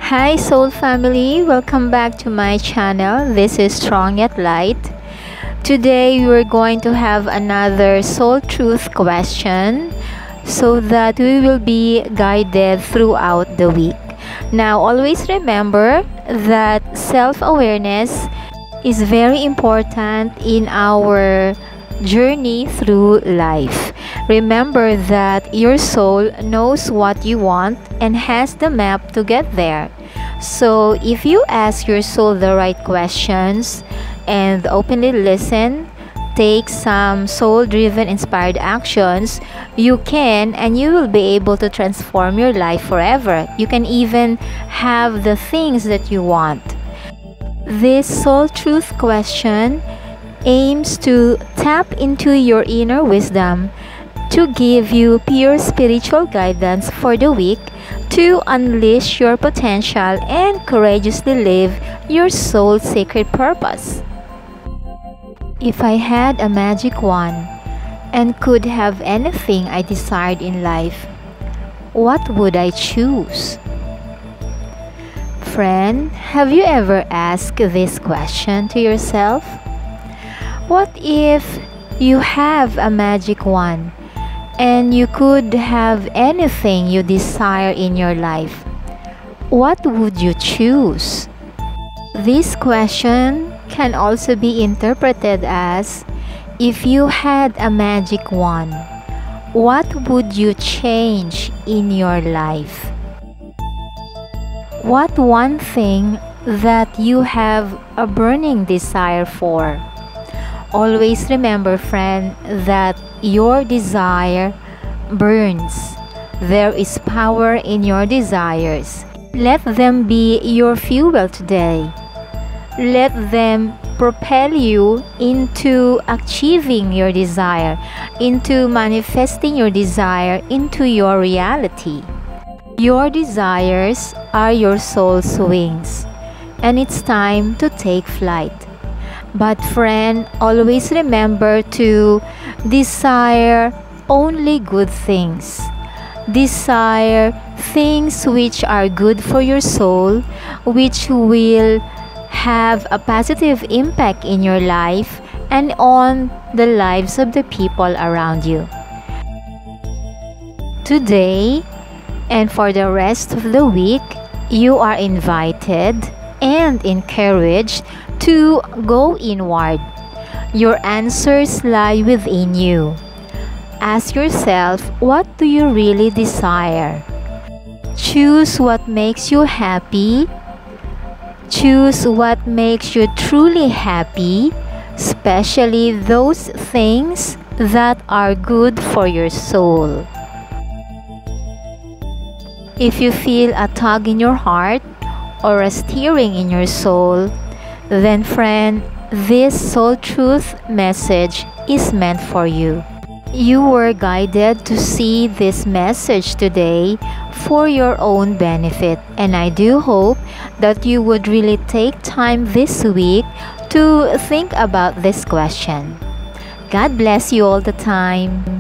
Hi soul family, welcome back to my channel. This is Strong Yet Light. Today we're going to have another soul truth question so that we will be guided throughout the week. Now always remember that self-awareness is very important in our journey through life. Remember that your soul knows what you want and has the map to get there. So if you ask your soul the right questions and openly listen, take some soul-driven inspired actions, you can and you will be able to transform your life forever. You can even have the things that you want. This soul truth question aims to tap into your inner wisdom to give you pure spiritual guidance for the week to unleash your potential and courageously live your soul's sacred purpose. If I had a magic wand and could have anything I desired in life, what would I choose? Friend, have you ever asked this question to yourself? What if you have a magic wand and you could have anything you desire in your life? What would you choose? This question can also be interpreted as, if you had a magic wand, what would you change in your life? What one thing that you have a burning desire for? Always remember, friend, that your desire burns. There is power in your desires. Let them be your fuel today. Let them propel you into achieving your desire, into manifesting your desire into your reality. Your desires are your soul's wings, and it's time to take flight. But friend, always remember to desire only good things. Desire things which are good for your soul, which will have a positive impact in your life and on the lives of the people around you. Today and for the rest of the week, you are invited and encouraged to go inward. Your answers lie within you. Ask yourself, what do you really desire? Choose what makes you happy. Choose what makes you truly happy, especially those things that are good for your soul. If you feel a tug in your heart or a stirring in your soul, then friend, this soul truth message is meant for you. You were guided to see this message today for your own benefit, and I do hope that you would really take time this week to think about this question. God bless you all the time.